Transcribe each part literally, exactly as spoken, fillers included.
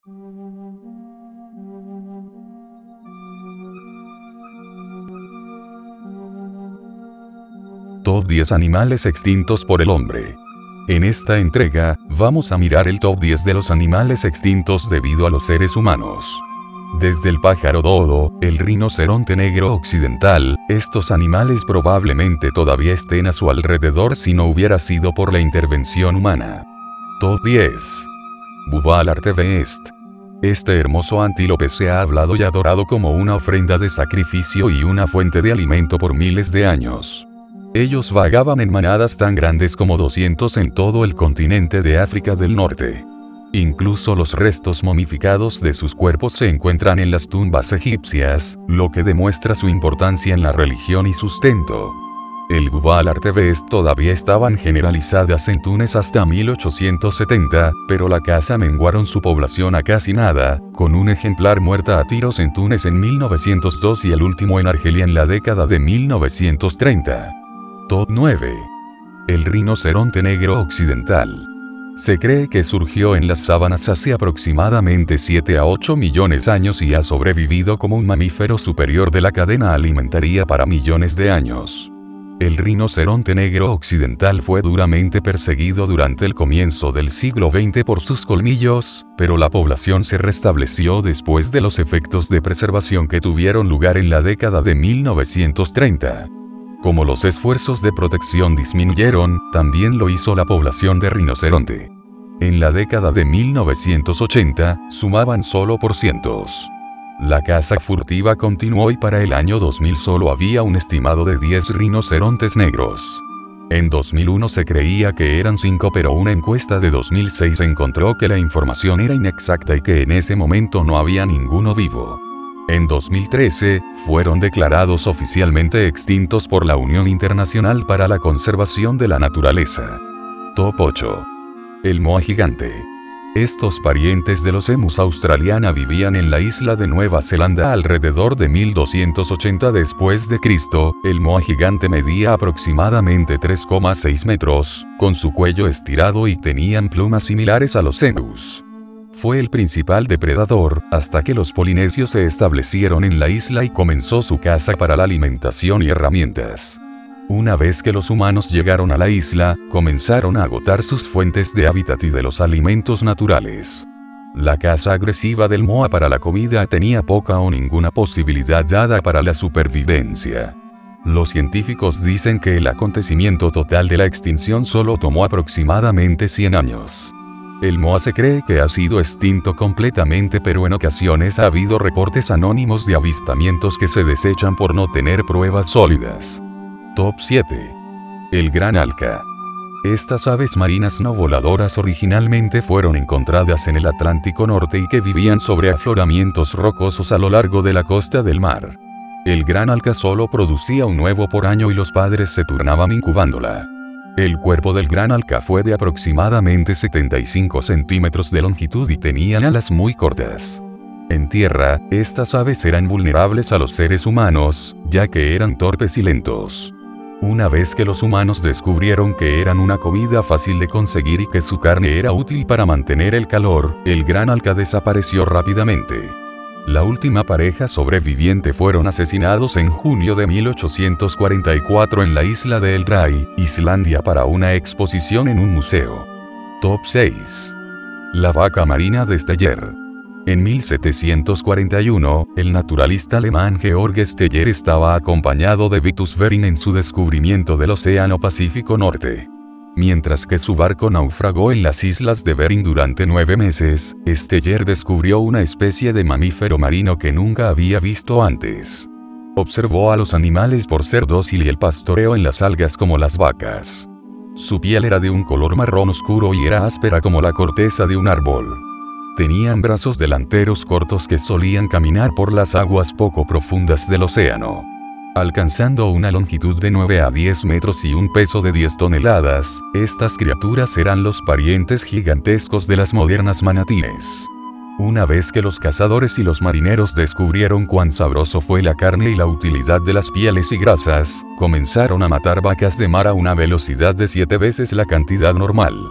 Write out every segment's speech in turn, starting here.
Top diez animales extintos por el hombre. En esta entrega, vamos a mirar el top diez de los animales extintos debido a los seres humanos. Desde el pájaro dodo, el rinoceronte negro occidental, estos animales probablemente todavía estén a su alrededor si no hubiera sido por la intervención humana. Top diez. Búval artevest. Este hermoso antílope se ha hablado y adorado como una ofrenda de sacrificio y una fuente de alimento por miles de años. Ellos vagaban en manadas tan grandes como doscientos en todo el continente de África del Norte. Incluso los restos momificados de sus cuerpos se encuentran en las tumbas egipcias, lo que demuestra su importancia en la religión y sustento. El Búval artevest todavía estaban generalizadas en Túnez hasta mil ochocientos setenta, pero la caza menguaron su población a casi nada, con un ejemplar muerta a tiros en Túnez en mil novecientos dos y el último en Argelia en la década de mil novecientos treinta. Top nueve. El rinoceronte negro occidental. Se cree que surgió en las sabanas hace aproximadamente siete a ocho millones de años y ha sobrevivido como un mamífero superior de la cadena alimentaria para millones de años. El rinoceronte negro occidental fue duramente perseguido durante el comienzo del siglo veinte por sus colmillos, pero la población se restableció después de los efectos de preservación que tuvieron lugar en la década de mil novecientos treinta. Como los esfuerzos de protección disminuyeron, también lo hizo la población de rinoceronte. En la década de mil novecientos ochenta, sumaban solo por cientos. La caza furtiva continuó y para el año dos mil solo había un estimado de diez rinocerontes negros. En dos mil uno se creía que eran cinco, pero una encuesta de dos mil seis encontró que la información era inexacta y que en ese momento no había ninguno vivo. En dos mil trece, fueron declarados oficialmente extintos por la Unión Internacional para la Conservación de la Naturaleza. Top ocho. El moa gigante. Estos parientes de los emus australiana vivían en la isla de Nueva Zelanda alrededor de mil doscientos ochenta después de Cristo. El moa gigante medía aproximadamente tres coma seis metros, con su cuello estirado y tenían plumas similares a los emus. Fue el principal depredador, hasta que los polinesios se establecieron en la isla y comenzó su caza para la alimentación y herramientas. Una vez que los humanos llegaron a la isla, comenzaron a agotar sus fuentes de hábitat y de los alimentos naturales. La caza agresiva del moa para la comida tenía poca o ninguna posibilidad dada para la supervivencia. Los científicos dicen que el acontecimiento total de la extinción solo tomó aproximadamente cien años. El moa se cree que ha sido extinto completamente, pero en ocasiones ha habido reportes anónimos de avistamientos que se desechan por no tener pruebas sólidas. Top siete. El gran alca. Estas aves marinas no voladoras originalmente fueron encontradas en el Atlántico Norte y que vivían sobre afloramientos rocosos a lo largo de la costa del mar. El gran alca solo producía un huevo por año y los padres se turnaban incubándola. El cuerpo del gran alca fue de aproximadamente setenta y cinco centímetros de longitud y tenían alas muy cortas. En tierra, estas aves eran vulnerables a los seres humanos, ya que eran torpes y lentos. Una vez que los humanos descubrieron que eran una comida fácil de conseguir y que su carne era útil para mantener el calor, el gran alca desapareció rápidamente. La última pareja sobreviviente fueron asesinados en junio de mil ochocientos cuarenta y cuatro en la isla de El Ray, Islandia, para una exposición en un museo. Top seis. La vaca marina de Steyer. En mil setecientos cuarenta y uno, el naturalista alemán Georg Steyer estaba acompañado de Vitus Bering en su descubrimiento del Océano Pacífico Norte. Mientras que su barco naufragó en las islas de Bering durante nueve meses, Steyer descubrió una especie de mamífero marino que nunca había visto antes. Observó a los animales por ser dócil y el pastoreo en las algas como las vacas. Su piel era de un color marrón oscuro y era áspera como la corteza de un árbol. Tenían brazos delanteros cortos que solían caminar por las aguas poco profundas del océano. Alcanzando una longitud de nueve a diez metros y un peso de diez toneladas, estas criaturas eran los parientes gigantescos de las modernas manatíes. Una vez que los cazadores y los marineros descubrieron cuán sabroso fue la carne y la utilidad de las pieles y grasas, comenzaron a matar vacas de mar a una velocidad de siete veces la cantidad normal.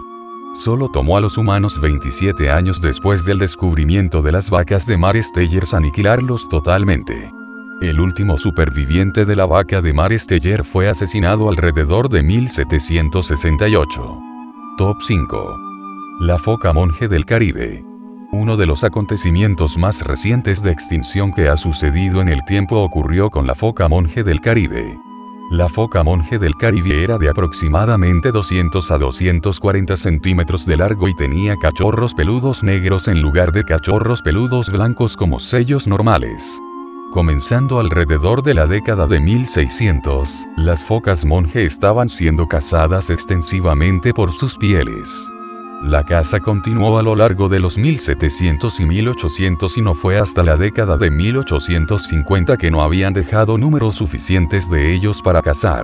Solo tomó a los humanos veintisiete años después del descubrimiento de las vacas de mar Steyers aniquilarlos totalmente. El último superviviente de la vaca de mar Steyer fue asesinado alrededor de mil setecientos sesenta y ocho. Top cinco. La foca monje del Caribe. Uno de los acontecimientos más recientes de extinción que ha sucedido en el tiempo ocurrió con la foca monje del Caribe. La foca monje del Caribe era de aproximadamente doscientos a doscientos cuarenta centímetros de largo y tenía cachorros peludos negros en lugar de cachorros peludos blancos como sellos normales. Comenzando alrededor de la década de mil seiscientos, las focas monje estaban siendo cazadas extensivamente por sus pieles. La caza continuó a lo largo de los mil setecientos y mil ochocientos y no fue hasta la década de mil ochocientos cincuenta que no habían dejado números suficientes de ellos para cazar.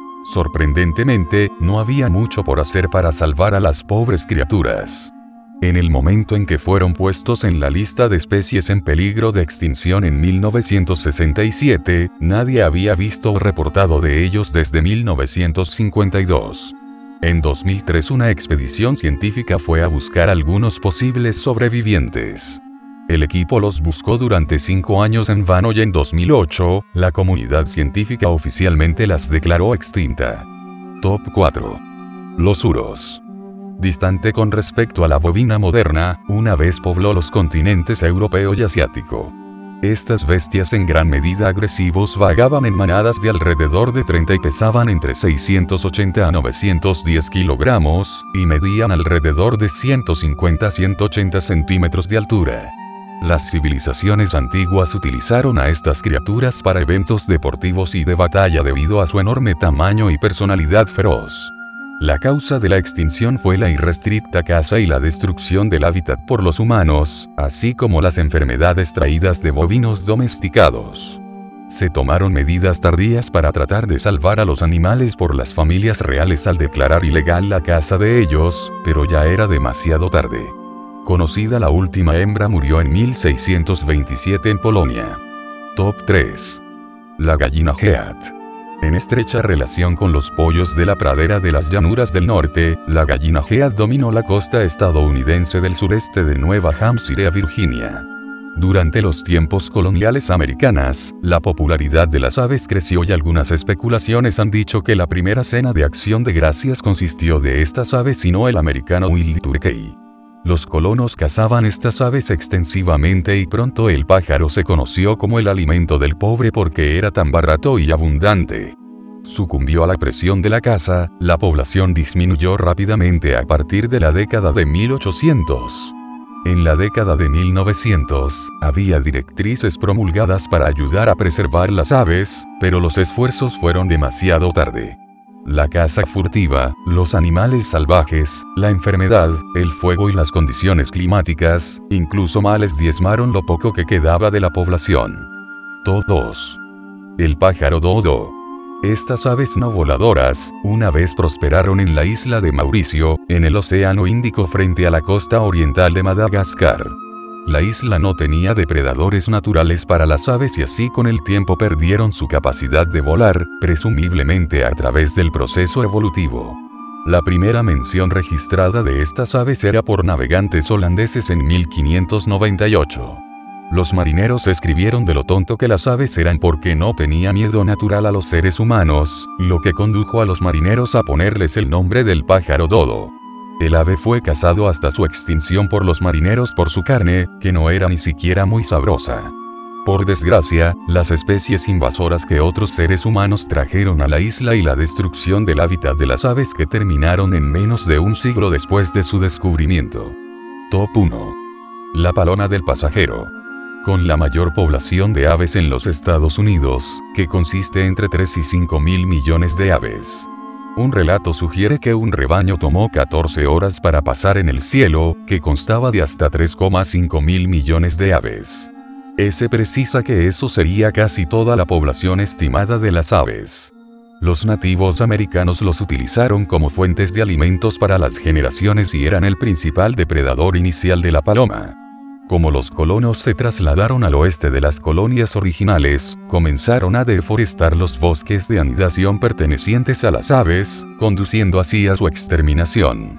Sorprendentemente, no había mucho por hacer para salvar a las pobres criaturas. En el momento en que fueron puestos en la lista de especies en peligro de extinción en mil novecientos sesenta y siete, nadie había visto o reportado de ellos desde mil novecientos cincuenta y dos. En dos mil tres una expedición científica fue a buscar algunos posibles sobrevivientes. El equipo los buscó durante cinco años en vano y en dos mil ocho, la comunidad científica oficialmente las declaró extinta. Top cuatro. Los uros. Distante con respecto a la bovina moderna, una vez pobló los continentes europeo y asiático. Estas bestias en gran medida agresivos vagaban en manadas de alrededor de treinta y pesaban entre seiscientos ochenta a novecientos diez kilogramos, y medían alrededor de ciento cincuenta a ciento ochenta centímetros de altura. Las civilizaciones antiguas utilizaron a estas criaturas para eventos deportivos y de batalla debido a su enorme tamaño y personalidad feroz. La causa de la extinción fue la irrestricta caza y la destrucción del hábitat por los humanos, así como las enfermedades traídas de bovinos domesticados. Se tomaron medidas tardías para tratar de salvar a los animales por las familias reales al declarar ilegal la caza de ellos, pero ya era demasiado tarde. Conocida la última hembra murió en mil seiscientos veintisiete en Polonia. Top tres. La gallina Head. En estrecha relación con los pollos de la pradera de las llanuras del norte, la gallina Head dominó la costa estadounidense del sureste de Nueva Hampshire a Virginia. Durante los tiempos coloniales americanas, la popularidad de las aves creció y algunas especulaciones han dicho que la primera cena de acción de gracias consistió de estas aves y no el americano wild turkey. Los colonos cazaban estas aves extensivamente y pronto el pájaro se conoció como el alimento del pobre porque era tan barato y abundante. Sucumbió a la presión de la caza, la población disminuyó rápidamente a partir de la década de mil ochocientos. En la década de mil novecientos, había directrices promulgadas para ayudar a preservar las aves, pero los esfuerzos fueron demasiado tarde. La caza furtiva, los animales salvajes, la enfermedad, el fuego y las condiciones climáticas, incluso males diezmaron lo poco que quedaba de la población. Top dos. El pájaro dodo. Estas aves no voladoras, una vez prosperaron en la isla de Mauricio, en el Océano Índico frente a la costa oriental de Madagascar. La isla no tenía depredadores naturales para las aves y así con el tiempo perdieron su capacidad de volar, presumiblemente a través del proceso evolutivo. La primera mención registrada de estas aves era por navegantes holandeses en mil quinientos noventa y ocho. Los marineros escribieron de lo tonto que las aves eran porque no tenía miedo natural a los seres humanos, lo que condujo a los marineros a ponerles el nombre del pájaro dodo. El ave fue cazado hasta su extinción por los marineros por su carne, que no era ni siquiera muy sabrosa. Por desgracia, las especies invasoras que otros seres humanos trajeron a la isla y la destrucción del hábitat de las aves que terminaron en menos de un siglo después de su descubrimiento. Top uno. La paloma del pasajero. Con la mayor población de aves en los Estados Unidos, que consiste entre tres y cinco mil millones de aves. Un relato sugiere que un rebaño tomó catorce horas para pasar en el cielo, que constaba de hasta tres coma cinco mil millones de aves. Ese precisa que eso sería casi toda la población estimada de las aves. Los nativos americanos los utilizaron como fuentes de alimentos para las generaciones y eran el principal depredador inicial de la paloma. Como los colonos se trasladaron al oeste de las colonias originales, comenzaron a deforestar los bosques de anidación pertenecientes a las aves, conduciendo así a su exterminación.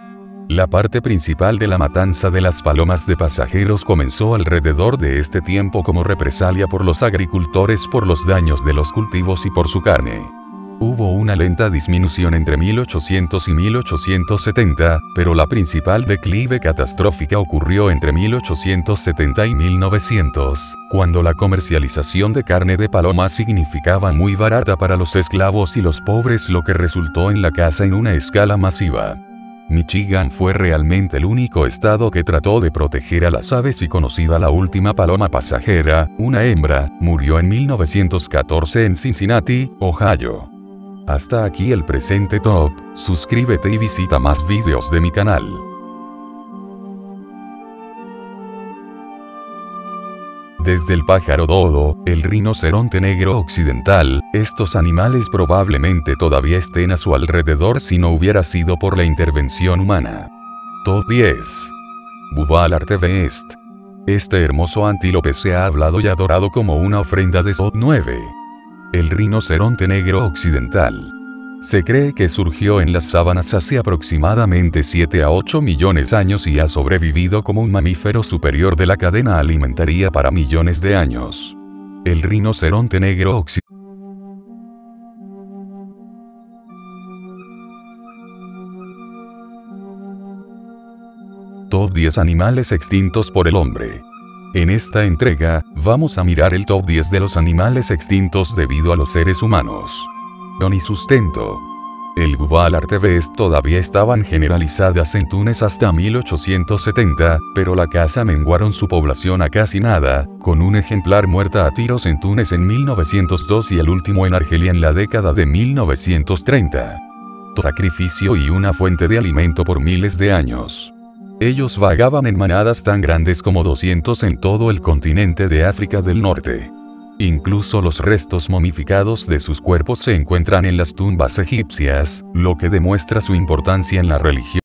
La parte principal de la matanza de las palomas de pasajeros comenzó alrededor de este tiempo como represalia por los agricultores por los daños de los cultivos y por su carne. Hubo una lenta disminución entre mil ochocientos y mil ochocientos setenta, pero la principal declive catastrófica ocurrió entre mil ochocientos setenta y mil novecientos, cuando la comercialización de carne de paloma significaba muy barata para los esclavos y los pobres, lo que resultó en la caza en una escala masiva. Michigan fue realmente el único estado que trató de proteger a las aves y conocida la última paloma pasajera, una hembra, murió en mil novecientos catorce en Cincinnati, Ohio. Hasta aquí el presente top, suscríbete y visita más videos de mi canal. Desde el pájaro dodo, el rinoceronte negro occidental, estos animales probablemente todavía estén a su alrededor si no hubiera sido por la intervención humana. Top diez. Búval artevest. Este hermoso antílope se ha hablado y adorado como una ofrenda de Top nueve. El rinoceronte negro occidental. Se cree que surgió en las sabanas hace aproximadamente siete a ocho millones de años y ha sobrevivido como un mamífero superior de la cadena alimentaria para millones de años. El rinoceronte negro occidental. Top diez animales extintos por el hombre. En esta entrega, vamos a mirar el top diez de los animales extintos debido a los seres humanos. Y sustento. El Búval artevest todavía estaban generalizadas en Túnez hasta mil ochocientos setenta, pero la caza menguaron su población a casi nada, con un ejemplar muerta a tiros en Túnez en mil novecientos dos y el último en Argelia en la década de mil novecientos treinta. Sacrificio y una fuente de alimento por miles de años. Ellos vagaban en manadas tan grandes como doscientos en todo el continente de África del Norte. Incluso los restos momificados de sus cuerpos se encuentran en las tumbas egipcias, lo que demuestra su importancia en la religión.